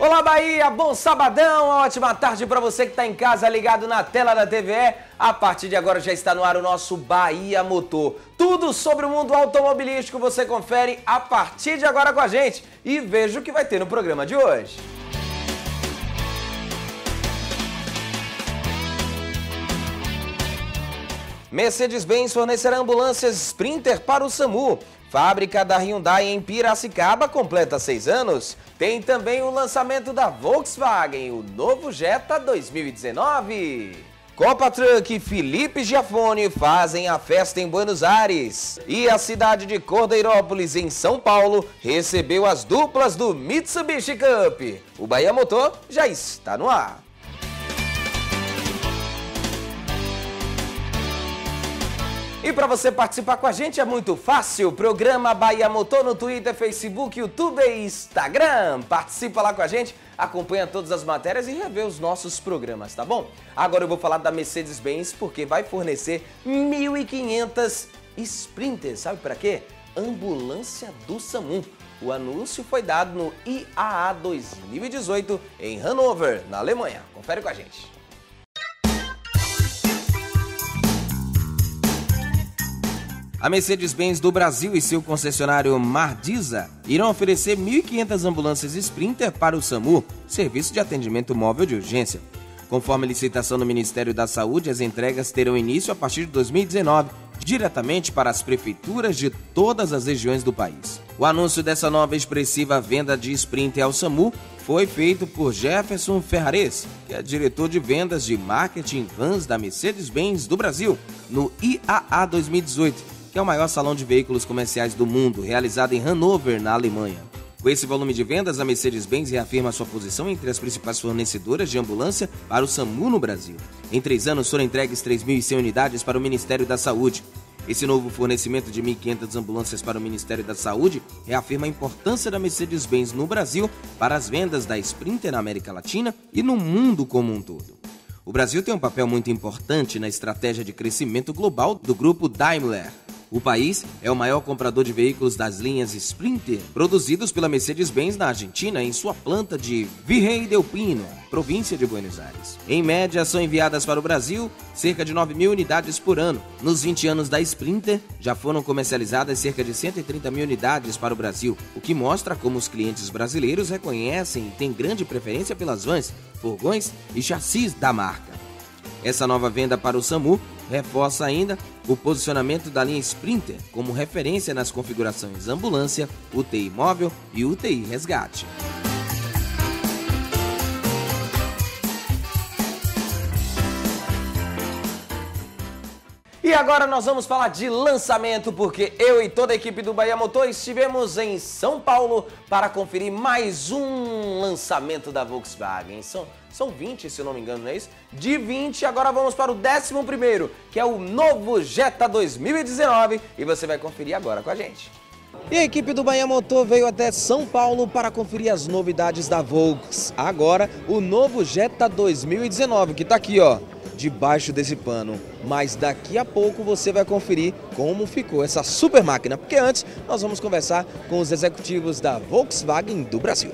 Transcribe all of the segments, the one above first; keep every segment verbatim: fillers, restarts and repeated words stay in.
Olá Bahia, bom sabadão, ótima tarde para você que está em casa ligado na tela da T V E. A partir de agora já está no ar o nosso Bahia Motor. Tudo sobre o mundo automobilístico você confere a partir de agora com a gente e veja o que vai ter no programa de hoje. Mercedes-Benz fornecerá ambulâncias Sprinter para o SAMU. Fábrica da Hyundai em Piracicaba completa seis anos. Tem também o lançamento da Volkswagen, o novo Jetta dois mil e dezenove. Copa Truck e Felipe Giafone fazem a festa em Buenos Aires. E a cidade de Cordeirópolis, em São Paulo, recebeu as duplas do Mitsubishi Cup. O Bahia Motor já está no ar. E para você participar com a gente é muito fácil, programa Bahia Motor no Twitter, Facebook, YouTube e Instagram. Participa lá com a gente, acompanha todas as matérias e revê os nossos programas, tá bom? Agora eu vou falar da Mercedes-Benz porque vai fornecer mil e quinhentas Sprinters, sabe para quê? Ambulância do SAMU. O anúncio foi dado no I A A dois mil e dezoito em Hannover, na Alemanha. Confere com a gente. A Mercedes-Benz do Brasil e seu concessionário Mardiza irão oferecer mil e quinhentas ambulâncias Sprinter para o SAMU, Serviço de Atendimento Móvel de Urgência. Conforme a licitação do Ministério da Saúde, as entregas terão início a partir de dois mil e dezenove, diretamente para as prefeituras de todas as regiões do país. O anúncio dessa nova e expressiva venda de Sprinter ao SAMU foi feito por Jefferson Ferrares, que é diretor de vendas de marketing vans da Mercedes-Benz do Brasil, no I A A dois mil e dezoito. Que é o maior salão de veículos comerciais do mundo, realizado em Hannover, na Alemanha. Com esse volume de vendas, a Mercedes-Benz reafirma sua posição entre as principais fornecedoras de ambulância para o SAMU no Brasil. Em três anos foram entregues três mil e cem unidades para o Ministério da Saúde. Esse novo fornecimento de mil e quinhentas ambulâncias para o Ministério da Saúde reafirma a importância da Mercedes-Benz no Brasil para as vendas da Sprinter na América Latina e no mundo como um todo. O Brasil tem um papel muito importante na estratégia de crescimento global do grupo Daimler. O país é o maior comprador de veículos das linhas Sprinter, produzidos pela Mercedes-Benz na Argentina, em sua planta de Virrey del Pino, província de Buenos Aires. Em média, são enviadas para o Brasil cerca de nove mil unidades por ano. Nos vinte anos da Sprinter, já foram comercializadas cerca de cento e trinta mil unidades para o Brasil, o que mostra como os clientes brasileiros reconhecem e têm grande preferência pelas vans, furgões e chassis da marca. Essa nova venda para o SAMU reforça ainda o posicionamento da linha Sprinter como referência nas configurações ambulância, U T I móvel e U T I resgate. E agora nós vamos falar de lançamento, porque eu e toda a equipe do Bahia Motor estivemos em São Paulo para conferir mais um lançamento da Volkswagen. São, são vinte, se eu não me engano, não é isso? De vinte, agora vamos para o décimo primeiro, que é o novo Jetta dois mil e dezenove, e você vai conferir agora com a gente. E a equipe do Bahia Motor veio até São Paulo para conferir as novidades da Volks. Agora, o novo Jetta dois mil e dezenove, que está aqui, ó, debaixo desse pano. Mas daqui a pouco você vai conferir como ficou essa super máquina, porque antes nós vamos conversar com os executivos da Volkswagen do Brasil.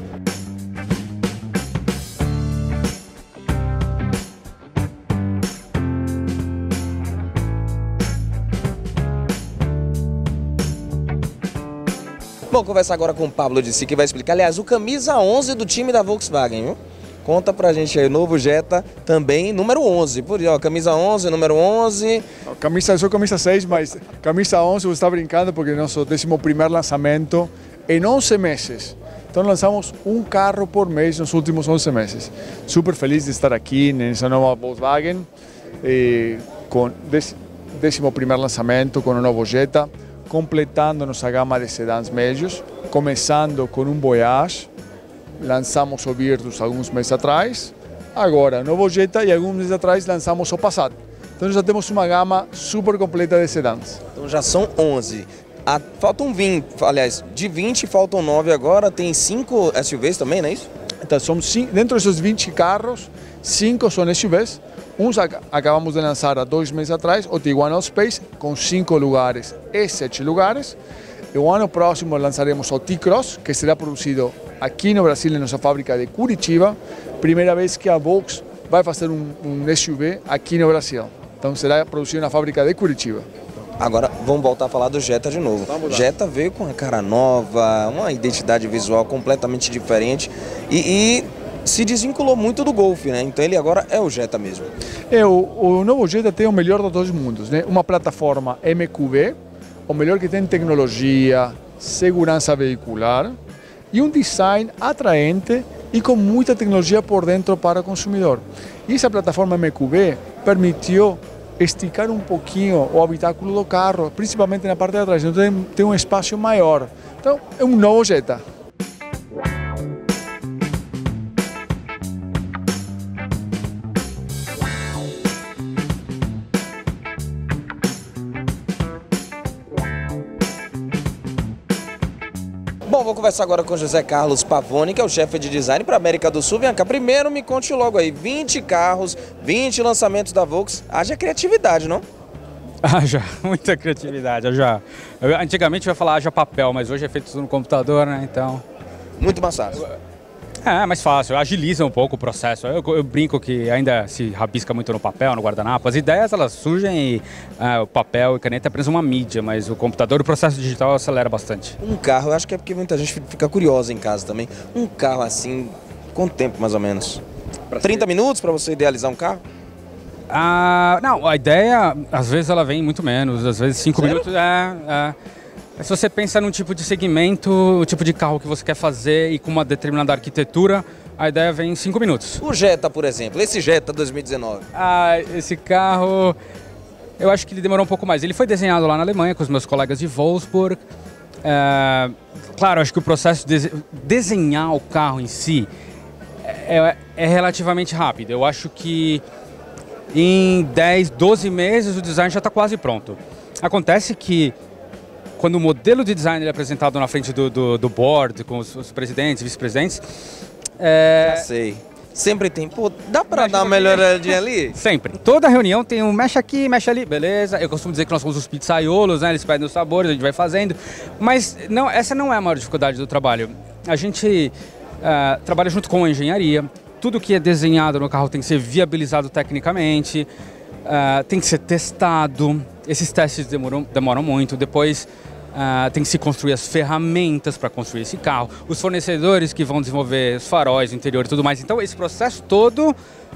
Vou conversar agora com o Pablo de Si, que vai explicar, aliás, o camisa onze do time da Volkswagen, viu? Conta pra gente aí, o novo Jetta também, número onze, por aí, ó, camisa onze, número onze. Camisa, eu sou camisa seis, mas camisa onze, você está brincando porque é nosso décimo primeiro lançamento em onze meses. Então lançamos um carro por mês nos últimos onze meses. Super feliz de estar aqui nessa nova Volkswagen, eh, com décimo primeiro lançamento com o novo Jetta, completando nossa gama de sedãs médios, começando com um Voyage. Lançamos o Virtus alguns meses atrás, agora o novo Jetta e alguns meses atrás lançamos o Passat. Então já temos uma gama super completa de sedãs. Então já são onze. Ah, faltam vinte, aliás, de vinte faltam nove agora, tem cinco S U Vs também, não é isso? Então são cinco, dentro desses vinte carros, cinco são S U Vs. Uns acabamos de lançar há dois meses atrás, o Tiguan Allspace, com cinco lugares e sete lugares. E o ano próximo lançaremos o T-Cross, que será produzido aqui no Brasil, na nossa fábrica de Curitiba, primeira vez que a Volks vai fazer um, um S U V aqui no Brasil. Então será produzido na fábrica de Curitiba. Agora vamos voltar a falar do Jetta de novo. Jetta veio com uma cara nova, uma identidade visual completamente diferente e, e se desvinculou muito do Golf, né? Então ele agora é o Jetta mesmo. É, o, o novo Jetta tem o melhor dos dois mundos, né? Uma plataforma M Q B, o melhor que tem tecnologia, segurança veicular e um design atraente e com muita tecnologia por dentro para o consumidor. E essa plataforma M Q B permitiu esticar um pouquinho o habitáculo do carro, principalmente na parte de trás, então tem, tem um espaço maior. Então é um novo Jetta. Bom, vou conversar agora com José Carlos Pavoni, que é o chefe de design para a América do Sul. Vem cá, primeiro me conte logo aí, vinte carros, vinte lançamentos da Volks, haja criatividade, não? Haja, muita criatividade, haja. Antigamente eu ia falar haja papel, mas hoje é feito tudo no computador, né, então... Muito mais fácil. É, mais fácil, agiliza um pouco o processo. Eu, eu brinco que ainda se rabisca muito no papel, no guardanapo. As ideias, elas surgem e é, o papel e caneta é apenas uma mídia, mas o computador, o processo digital acelera bastante. Um carro, eu acho que é porque muita gente fica curiosa em casa também. Um carro assim, quanto tempo mais ou menos? trinta minutos para você idealizar um carro? Ah, não, a ideia, às vezes ela vem muito menos, às vezes cinco minutos, é... é. Se você pensa num tipo de segmento, o tipo de carro que você quer fazer e com uma determinada arquitetura, a ideia vem em cinco minutos. O Jetta, por exemplo, esse Jetta dois mil e dezenove. Ah, esse carro, eu acho que ele demorou um pouco mais. Ele foi desenhado lá na Alemanha com os meus colegas de Wolfsburg. É, claro, acho que o processo de desenhar o carro em si é, é relativamente rápido. Eu acho que em dez, doze meses o design já está quase pronto. Acontece que quando o modelo de design é apresentado na frente do, do, do board, com os, os presidentes, vice-presidentes... É... Já sei. Sempre tem. Pô, dá pra mexe dar uma melhoradinha ali? Sempre. Toda reunião tem um mexe aqui, mexe ali, beleza. Eu costumo dizer que nós somos os pizzaiolos, né? Eles pedem os sabores, a gente vai fazendo. Mas não, essa não é a maior dificuldade do trabalho. A gente uh, trabalha junto com a engenharia. Tudo que é desenhado no carro tem que ser viabilizado tecnicamente, uh, tem que ser testado. Esses testes demoram, demoram muito. Depois uh, tem que se construir as ferramentas para construir esse carro. Os fornecedores que vão desenvolver os faróis, o interior e tudo mais. Então esse processo todo uh,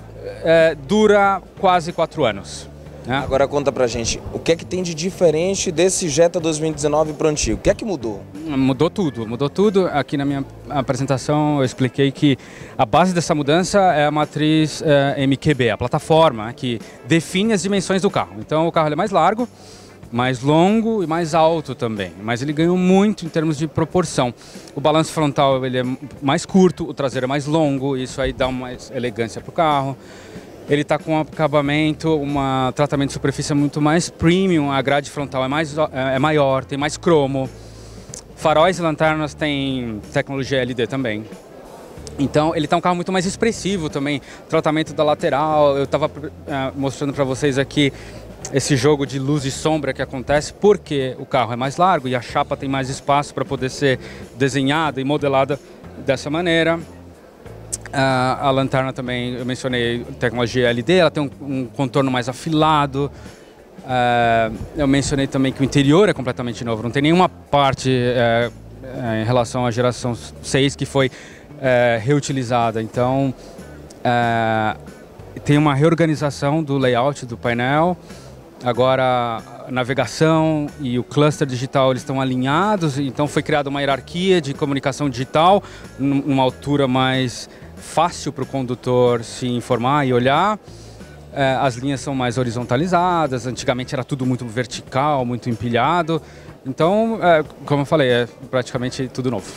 dura quase quatro anos. Né? Agora conta pra gente, o que é que tem de diferente desse Jetta dois mil e dezenove pro antigo? O que é que mudou? Mudou tudo, mudou tudo. Aqui na minha apresentação eu expliquei que a base dessa mudança é a matriz eh, M Q B, a plataforma que define as dimensões do carro. Então o carro é mais largo, mais longo e mais alto também, mas ele ganhou muito em termos de proporção. O balanço frontal ele é mais curto, o traseiro é mais longo, isso aí dá mais elegância para o carro. Ele está com um acabamento, um tratamento de superfície muito mais premium, a grade frontal é, mais, é maior, tem mais cromo. Faróis e lanternas tem tecnologia L E D também. Então ele está um carro muito mais expressivo também. Tratamento da lateral, eu estava uh, mostrando para vocês aqui esse jogo de luz e sombra que acontece porque o carro é mais largo e a chapa tem mais espaço para poder ser desenhada e modelada dessa maneira. Uh, a lanterna também, eu mencionei tecnologia L E D, ela tem um, um contorno mais afilado. Uh, eu mencionei também que o interior é completamente novo, não tem nenhuma parte uh, uh, em relação à geração seis que foi uh, reutilizada. Então, uh, tem uma reorganização do layout do painel. Agora, a navegação e o cluster digital eles estão alinhados, então foi criada uma hierarquia de comunicação digital numa altura mais fácil para o condutor se informar e olhar. É, as linhas são mais horizontalizadas, antigamente era tudo muito vertical, muito empilhado. Então, é, como eu falei, é praticamente tudo novo.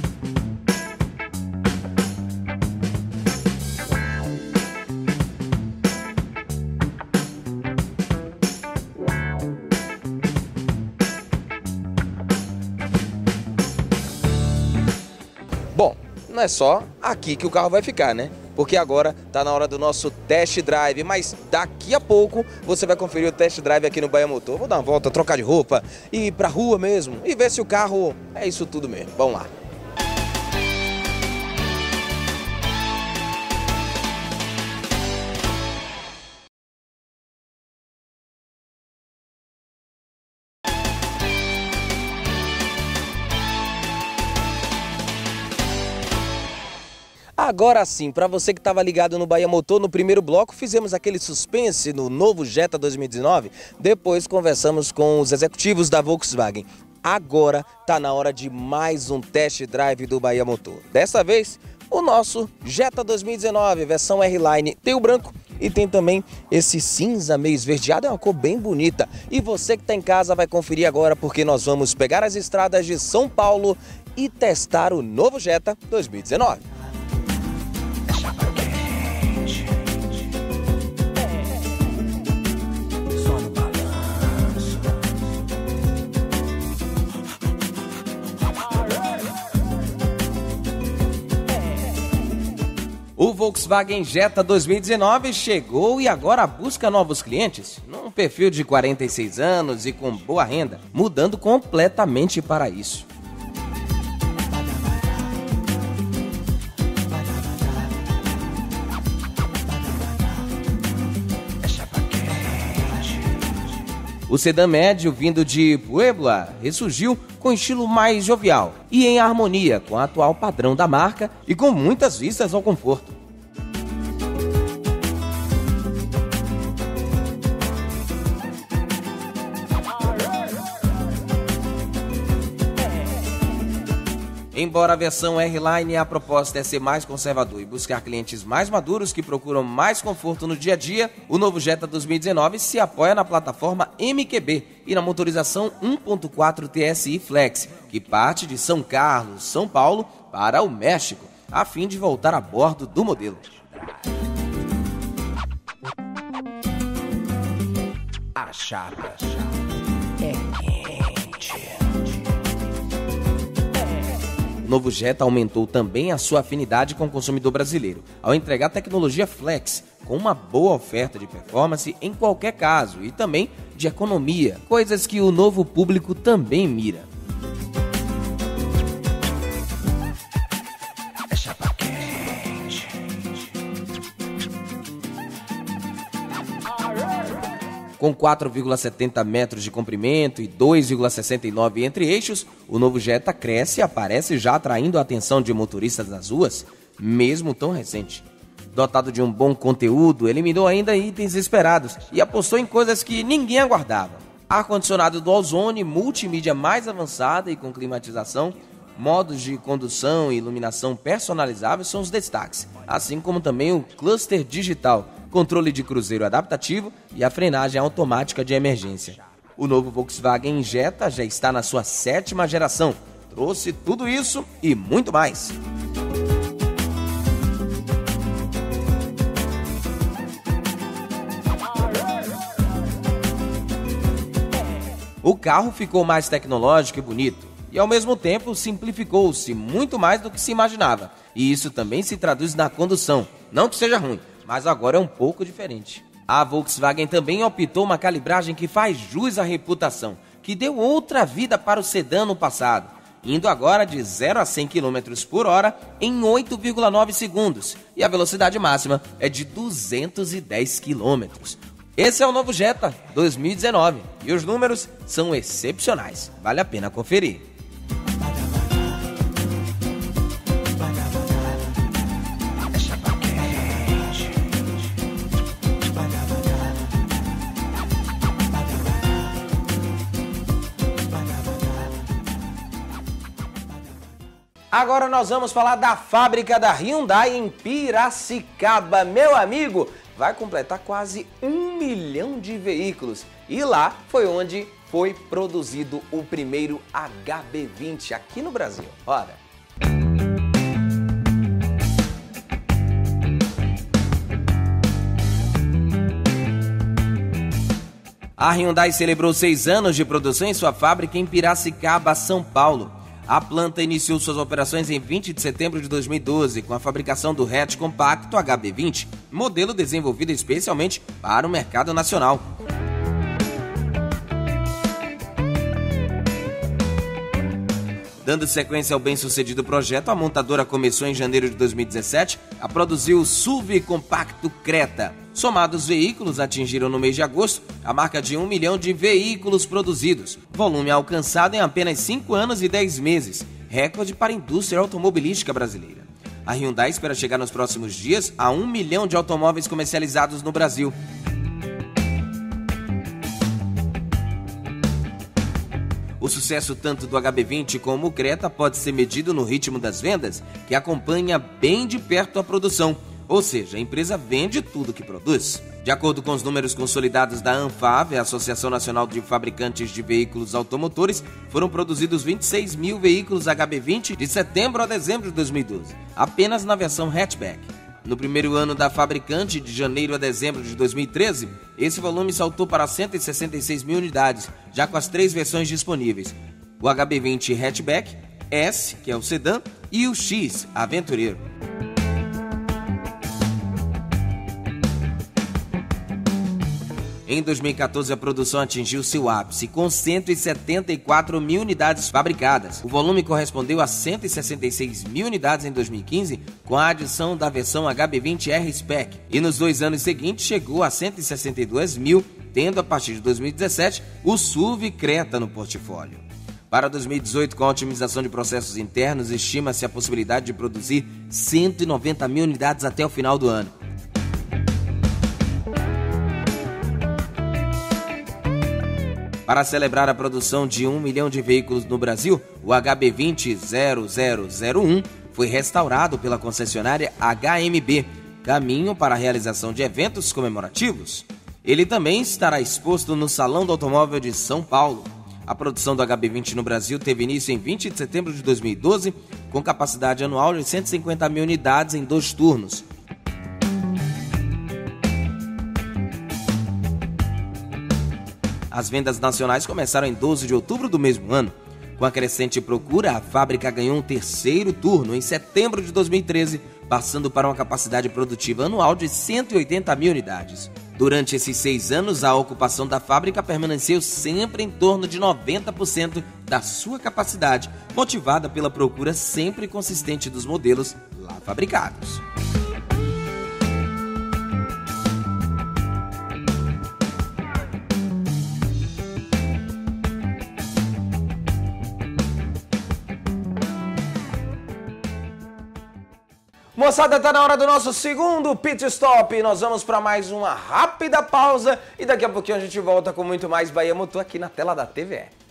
Bom, não é só aqui que o carro vai ficar, né? Porque agora está na hora do nosso test drive, mas daqui a pouco você vai conferir o test drive aqui no Bahia Motor. Vou dar uma volta, trocar de roupa, ir pra rua mesmo e ver se o carro é isso tudo mesmo. Vamos lá. Agora sim, para você que estava ligado no Bahia Motor, no primeiro bloco fizemos aquele suspense no novo Jetta dois mil e dezenove, depois conversamos com os executivos da Volkswagen. Agora tá na hora de mais um test drive do Bahia Motor. Dessa vez, o nosso Jetta dois mil e dezenove, versão R-Line, tem o branco e tem também esse cinza meio esverdeado, é uma cor bem bonita. E você que está em casa vai conferir agora, porque nós vamos pegar as estradas de São Paulo e testar o novo Jetta dois mil e dezenove. O Volkswagen Jetta dois mil e dezenove chegou e agora busca novos clientes, num perfil de quarenta e seis anos e com boa renda, mudando completamente para isso. O sedã médio vindo de Puebla ressurgiu com estilo mais jovial e em harmonia com o atual padrão da marca e com muitas vistas ao conforto. Embora a versão R-Line, a proposta é ser mais conservador e buscar clientes mais maduros que procuram mais conforto no dia a dia, o novo Jetta dois mil e dezenove se apoia na plataforma M Q B e na motorização um ponto quatro T S I Flex, que parte de São Carlos, São Paulo, para o México, a fim de voltar a bordo do modelo. A chapa é quente. O novo Jetta aumentou também a sua afinidade com o consumidor brasileiro, ao entregar tecnologia Flex, com uma boa oferta de performance em qualquer caso e também de economia, coisas que o novo público também mira. É chapa quente. Com quatro vírgula setenta metros de comprimento e dois vírgula sessenta e nove entre eixos, o novo Jetta cresce e aparece já atraindo a atenção de motoristas nas ruas, mesmo tão recente. Dotado de um bom conteúdo, eliminou ainda itens esperados e apostou em coisas que ninguém aguardava. Ar-condicionado dual zone, multimídia mais avançada e com climatização, modos de condução e iluminação personalizáveis são os destaques, assim como também o cluster digital, controle de cruzeiro adaptativo e a frenagem automática de emergência. O novo Volkswagen Jetta já está na sua sétima geração. Trouxe tudo isso e muito mais. O carro ficou mais tecnológico e bonito e, ao mesmo tempo, simplificou-se muito mais do que se imaginava. E isso também se traduz na condução. Não que seja ruim, mas agora é um pouco diferente. A Volkswagen também optou uma calibragem que faz jus à reputação, que deu outra vida para o sedã no passado, indo agora de zero a cem quilômetros por hora em oito vírgula nove segundos, e a velocidade máxima é de duzentos e dez quilômetros. Esse é o novo Jetta dois mil e dezenove e os números são excepcionais, vale a pena conferir. Agora nós vamos falar da fábrica da Hyundai em Piracicaba. Meu amigo, vai completar quase um milhão de veículos. E lá foi onde foi produzido o primeiro H B vinte aqui no Brasil. Ora. A Hyundai celebrou seis anos de produção em sua fábrica em Piracicaba, São Paulo. A planta iniciou suas operações em vinte de setembro de dois mil e doze com a fabricação do hatch compacto H B vinte, modelo desenvolvido especialmente para o mercado nacional. Dando sequência ao bem-sucedido projeto, a montadora começou em janeiro de dois mil e dezessete a produzir o S U V compacto Creta. Somados os veículos, atingiram no mês de agosto a marca de um milhão de veículos produzidos, volume alcançado em apenas cinco anos e dez meses, recorde para a indústria automobilística brasileira. A Hyundai espera chegar nos próximos dias a um milhão de automóveis comercializados no Brasil. O sucesso tanto do H B vinte como o Creta pode ser medido no ritmo das vendas, que acompanha bem de perto a produção, ou seja, a empresa vende tudo que produz. De acordo com os números consolidados da ANFAV, a Associação Nacional de Fabricantes de Veículos Automotores, foram produzidos vinte e seis mil veículos H B vinte de setembro a dezembro de dois mil e doze, apenas na versão hatchback. No primeiro ano da fabricante, de janeiro a dezembro de dois mil e treze, esse volume saltou para cento e sessenta e seis mil unidades, já com as três versões disponíveis: o H B vinte Hatchback, S, que é o sedã, e o X, Aventureiro. Em dois mil e quatorze, a produção atingiu seu ápice, com cento e setenta e quatro mil unidades fabricadas. O volume correspondeu a cento e sessenta e seis mil unidades em dois mil e quinze, com a adição da versão H B vinte R-Spec. E nos dois anos seguintes chegou a cento e sessenta e dois mil, tendo a partir de dois mil e dezessete o S U V Creta no portfólio. Para dois mil e dezoito, com a otimização de processos internos, estima-se a possibilidade de produzir cento e noventa mil unidades até o final do ano. Para celebrar a produção de um milhão de veículos no Brasil, o H B vinte zero zero zero um foi restaurado pela concessionária H M B, caminho para a realização de eventos comemorativos. Ele também estará exposto no Salão do Automóvel de São Paulo. A produção do H B vinte no Brasil teve início em vinte de setembro de dois mil e doze, com capacidade anual de cento e cinquenta mil unidades em dois turnos. As vendas nacionais começaram em doze de outubro do mesmo ano. Com a crescente procura, a fábrica ganhou um terceiro turno em setembro de dois mil e treze, passando para uma capacidade produtiva anual de cento e oitenta mil unidades. Durante esses seis anos, a ocupação da fábrica permaneceu sempre em torno de noventa por cento da sua capacidade, motivada pela procura sempre consistente dos modelos lá fabricados. Moçada, tá na hora do nosso segundo pit stop. Nós vamos para mais uma rápida pausa e daqui a pouquinho a gente volta com muito mais Bahia Motor aqui na tela da T V E.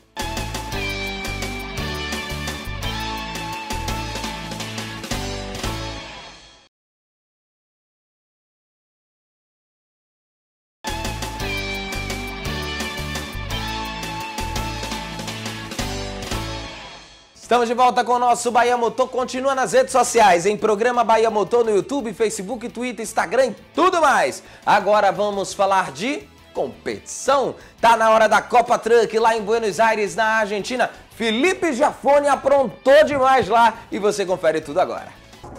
Estamos de volta com o nosso Bahia Motor, continua nas redes sociais, em programa Bahia Motor no YouTube, Facebook, Twitter, Instagram e tudo mais. Agora vamos falar de competição. Tá na hora da Copa Truck lá em Buenos Aires, na Argentina. Felipe Giafone aprontou demais lá e você confere tudo agora.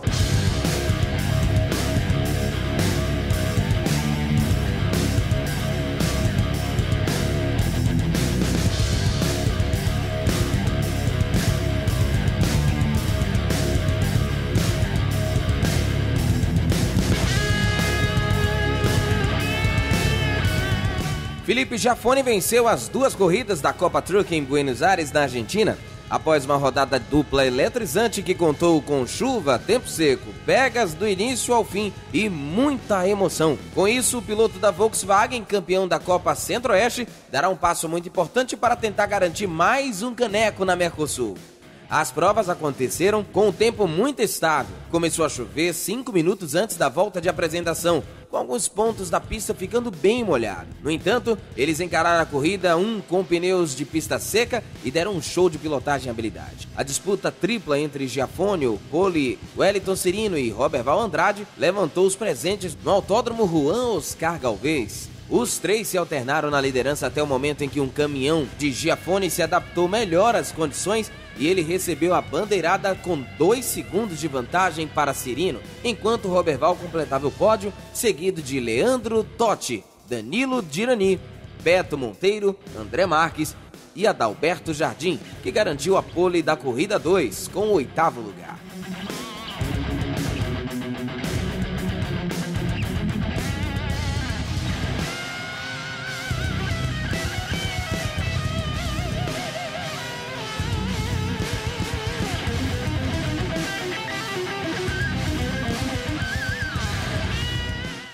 Felipe Giafone venceu as duas corridas da Copa Truck em Buenos Aires, na Argentina, após uma rodada dupla eletrizante que contou com chuva, tempo seco, pegas do início ao fim e muita emoção. Com isso, o piloto da Volkswagen, campeão da Copa Centro-Oeste, dará um passo muito importante para tentar garantir mais um caneco na Mercosul. As provas aconteceram com um tempo muito estável. Começou a chover cinco minutos antes da volta de apresentação, com alguns pontos da pista ficando bem molhados. No entanto, eles encararam a corrida um com pneus de pista seca e deram um show de pilotagem e habilidade. A disputa tripla entre Giafone, Pole, Wellington Cirino e Roberval Andrade levantou os presentes no Autódromo Juan Oscar Galvez. Os três se alternaram na liderança até o momento em que um caminhão de Giafone se adaptou melhor às condições e ele recebeu a bandeirada com dois segundos de vantagem para Cirino, enquanto Roberval completava o pódio, seguido de Leandro Totti, Danilo Dirani, Beto Monteiro, André Marques e Adalberto Jardim, que garantiu a pole da corrida dois com o oitavo lugar.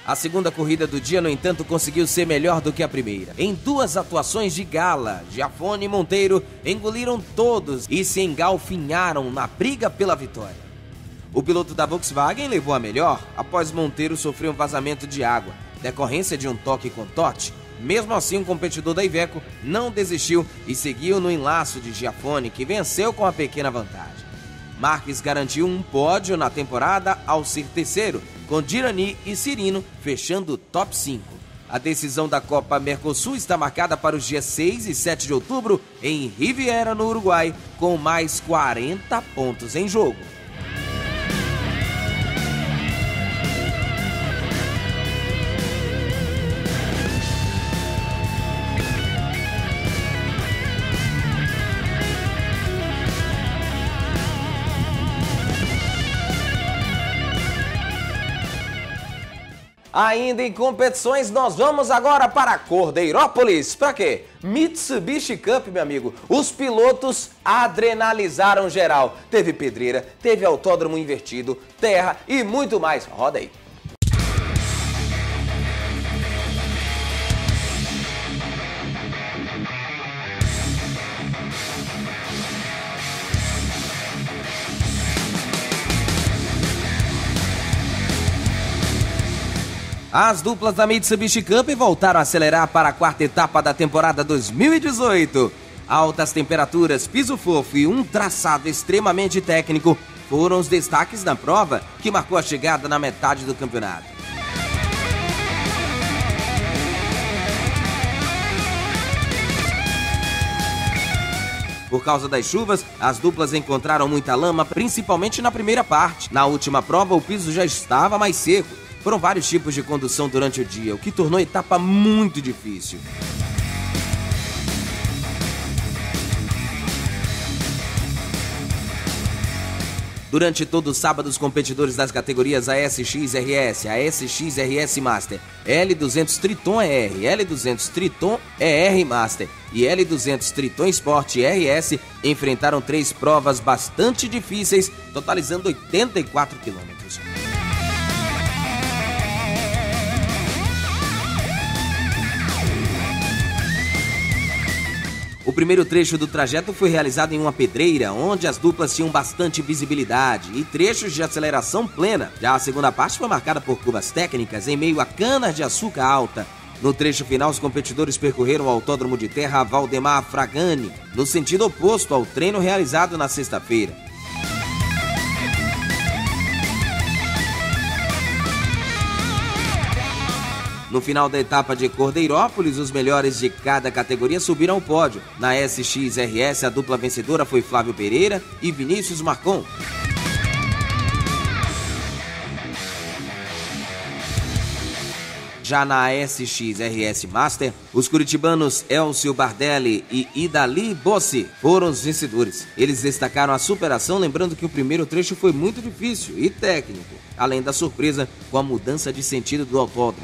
A segunda corrida do dia, no entanto, conseguiu ser melhor do que a primeira. Em duas atuações de gala, Giafone e Monteiro engoliram todos e se engalfinharam na briga pela vitória. O piloto da Volkswagen levou a melhor após Monteiro sofrer um vazamento de água, decorrência de um toque com Totti. Mesmo assim, o competidor da Iveco não desistiu e seguiu no enlaço de Giafone, que venceu com a pequena vantagem. Marques garantiu um pódio na temporada ao ser terceiro, com Dirani e Cirino fechando o top cinco. A decisão da Copa Mercosul está marcada para os dias seis e sete de outubro em Riviera, no Uruguai, com mais quarenta pontos em jogo. Ainda em competições, nós vamos agora para Cordeirópolis. Para quê? Mitsubishi Cup, meu amigo. Os pilotos adrenalizaram geral. Teve pedreira, teve autódromo invertido, terra e muito mais. Roda aí. As duplas da Mitsubishi Cup voltaram a acelerar para a quarta etapa da temporada dois mil e dezoito. Altas temperaturas, piso fofo e um traçado extremamente técnico foram os destaques da prova, que marcou a chegada na metade do campeonato. Por causa das chuvas, as duplas encontraram muita lama, principalmente na primeira parte. Na última prova, o piso já estava mais seco. Foram vários tipos de condução durante o dia, o que tornou a etapa muito difícil. Durante todo o sábado, os competidores das categorias A S X R S, A S X R S Master, L duzentos Triton E R, L duzentos Triton E R Master e L duzentos Triton Sport R S enfrentaram três provas bastante difíceis, totalizando oitenta e quatro quilômetros. O primeiro trecho do trajeto foi realizado em uma pedreira, onde as duplas tinham bastante visibilidade e trechos de aceleração plena. Já a segunda parte foi marcada por curvas técnicas em meio a canas de açúcar alta. No trecho final, os competidores percorreram o autódromo de terra Valdemar Fragani, no sentido oposto ao treino realizado na sexta-feira. No final da etapa de Cordeirópolis, os melhores de cada categoria subiram ao pódio. Na S X R S, a dupla vencedora foi Flávio Pereira e Vinícius Marcon. Já na S X R S Master, os curitibanos Elcio Bardelli e Idali Bossi foram os vencedores. Eles destacaram a superação, lembrando que o primeiro trecho foi muito difícil e técnico, além da surpresa com a mudança de sentido do autódromo.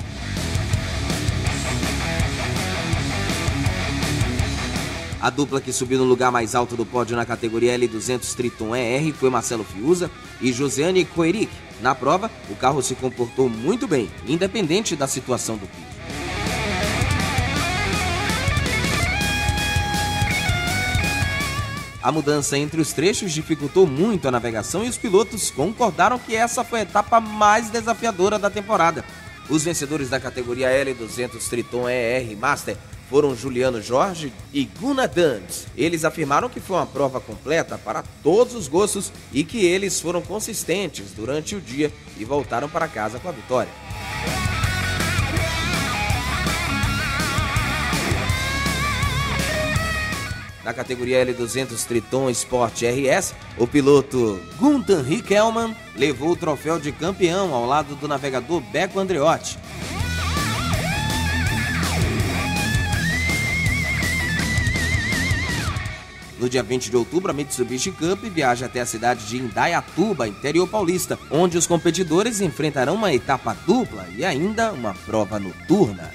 A dupla que subiu no lugar mais alto do pódio na categoria L duzentos Triton E R foi Marcelo Fiuza e Josiane Coeric. Na prova, o carro se comportou muito bem, independente da situação do piso. A mudança entre os trechos dificultou muito a navegação e os pilotos concordaram que essa foi a etapa mais desafiadora da temporada. Os vencedores da categoria L duzentos Triton E R Master foram Juliano Jorge e Gunnar Danz. Eles afirmaram que foi uma prova completa para todos os gostos e que eles foram consistentes durante o dia e voltaram para casa com a vitória. Na categoria L duzentos Triton Sport R S, o piloto Gunther Hickelmann levou o troféu de campeão ao lado do navegador Becco Andreotti. No dia vinte de outubro, a Mitsubishi Cup viaja até a cidade de Indaiatuba, interior paulista, onde os competidores enfrentarão uma etapa dupla e ainda uma prova noturna.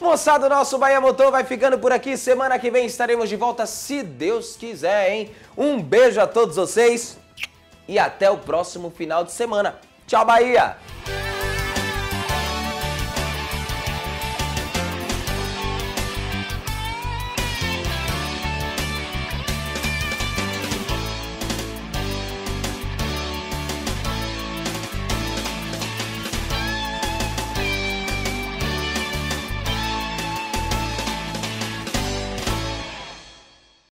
moçada, o nosso Bahia Motor vai ficando por aqui. Semana que vem estaremos de volta, se Deus quiser, hein? Um beijo a todos vocês e até o próximo final de semana. Tchau, Bahia!